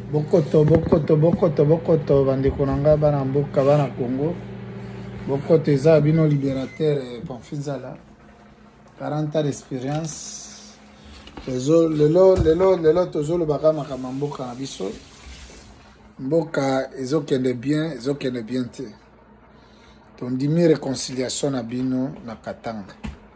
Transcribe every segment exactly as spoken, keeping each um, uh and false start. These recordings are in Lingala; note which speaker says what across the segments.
Speaker 1: Bokoto, bokoto, bokoto, bokoto, bandeko na nga bana mboka bana Congo. Bokoto eza bino libérateur Pamphile quarante ans d'expérience. Lelo, lelo, lelo, lelo, tozo le baka makama mboka na biso. Mboka ezokende bien, ezokende bien te. Tondimi réconciliation na bino na Katanga.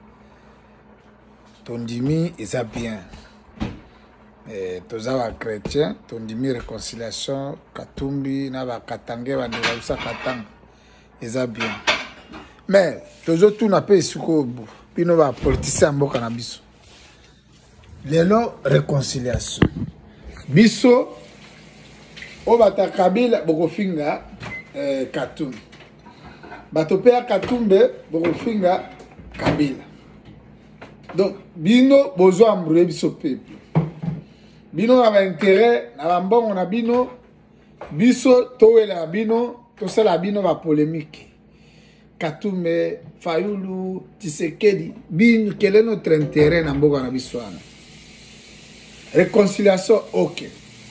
Speaker 1: Tondimi eza bien. Eh, toza chrétien, tondimi réconciliation Katumbi na ba Katangé ba ndeza Katanga. Eza bien. Mais tozo tout na pe suko bino ba politicien mboka na biso. Lelo réconciliation. Biso o bata Kabila bokofinga eh, Katumbi. Batope ya Katumbe bokofinga Kabila. Donc bino bozo ambré biso peuple. Bino na ba intérêt na ba mbongo na bino biso towela bino tosala bino ba polémique. Katumbe Fayulu Tshisekedi bino quel est notre intérêt na mboka na biso ana. Réconciliation OK.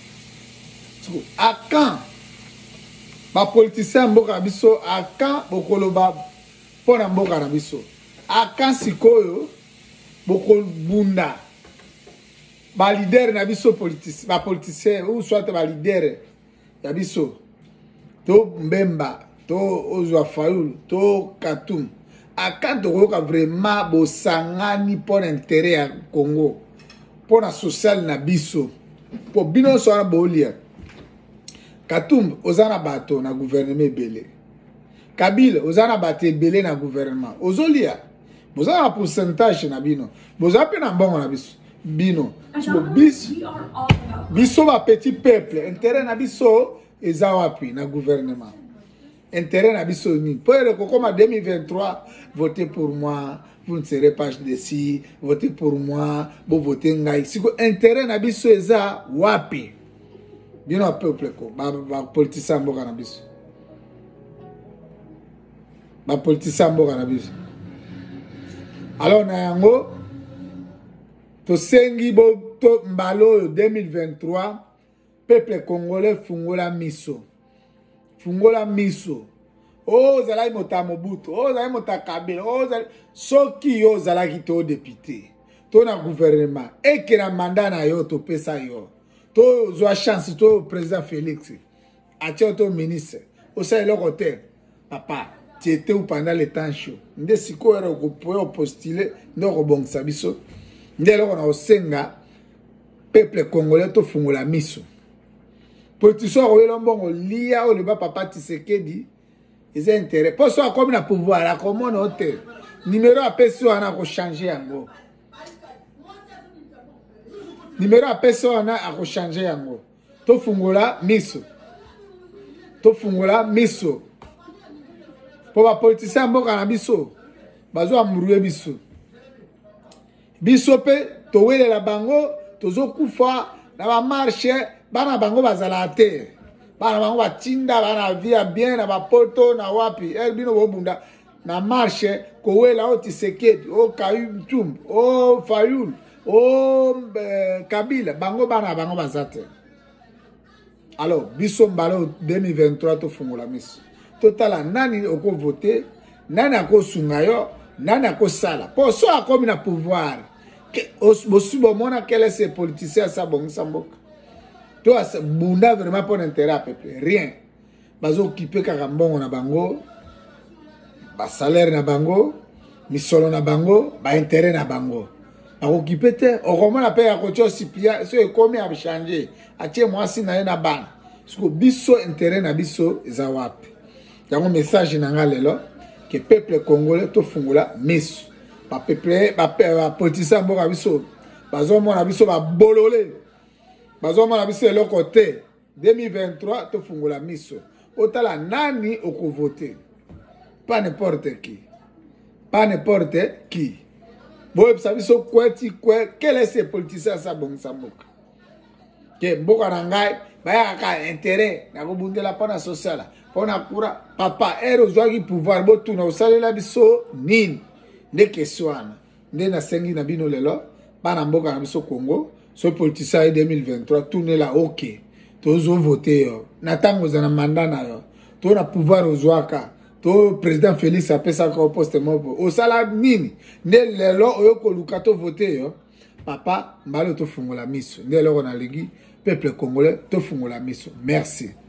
Speaker 1: À quand ba politicien mboka na biso à quand bokoloba pona mboka na biso. À quand sikoyo bokobunda ba leader na biso politicien ba politicien ou soit ba leader ya biso to Mbemba to Ozwa Fayulu to Katum aka tokoyoka vraiment bosangani pour intérêt ya Congo pour la social na biso pour bino so na bolia Katum ozana bato na gouvernement ebele Kabila ozana bato ebele na gouvernement ozolia bozana pourcentage na bino boza pe na mbongo na biso bino biso biso ba petit peuple intérêt na biso eza wapi na gouvernement intérêt na biso ni pour comme en deux mille vingt-trois votez pour moi vous ne serez pas dessus votez pour moi vous votez ngai siko intérêt na biso eza wapi bino peuple ko ba ba politicien mboka na biso ba politicien mboka na biso alors na yango to sengi bo to mbalo deux mille vingt-trois peuple congolais fungola miso fungola miso o zalai mota Mobutu o zalai mota Kabila o zalai soki yo zalaki to député to na gouvernement et que na mandat na yo to pesa yo to zo chance to président Félix atia to ministre o sa le côté papa tu étais où pendant le temps chaud nde siko era ko postuler ndo ko bongisa biso nde loko na osenga peuple congolais to fungola miso politicien oyelo mbongo lia o le ba papa Tshisekedi ils intérêt pour ça comme na pouvoir la comment hôtel numéro a personne a ko changer yango numéro a personne a ko changer yango to fungola miso to fungola miso pour ba politicien mboka na biso bazo amuruye biso biso pe to welela bango tozo kufa na ba marche bana bango bazala te bana bango batinda bana via bien na ba poto na wapi el bino bobunda na marche ko wela o Tshisekedi o Kayum o Fayulu o Kabila bango bana bango bazate alors biso mbalo deux mille vingt-trois to fungola miso totala nani oko voter nani ako sunga yo nani ako sala po so akomi na pouvoir que bosubo mona quel est ces politiciens sa bongisa mboka to bunda vraiment pour intérêt à peuple rien bazo occuper kaka mbongo na bango ba salaire na bango misolo na bango ba intérêt na bango ba occuper te o comment la paye a kocho sipia so e komi a changer atie mwasi na na bana siko biso intérêt na biso eza wapi yango message na ngalelo que peuple congolais to fungola miso ba peuple ba politicien mboka biso bazo mona biso ba bololé bazo mona biso le côté deux mille vingt-trois to fungola miso otala nani oko voter pas n'importe qui pas n'importe qui boye biso kweti kwe quel est ce politicien sa bon samboka ke mboka na ngai baya ka intérêt na ko bundela pana social pona kura papa ero zwaki pouvoir botu na osalela biso nini nde keswana nde na sengi na bino lelo bana mboka na biso Congo ce politicien deux mille vingt-trois tourne là OK tozo voter yo na tango za na mandat na yo to na pouvoir ozwaka to président Félix apesa ko poste mobo osala nini nde lelo oyo koluka to voter yo papa mbalo to fungola miso nde lelo na ligi peuple congolais to fungola miso merci.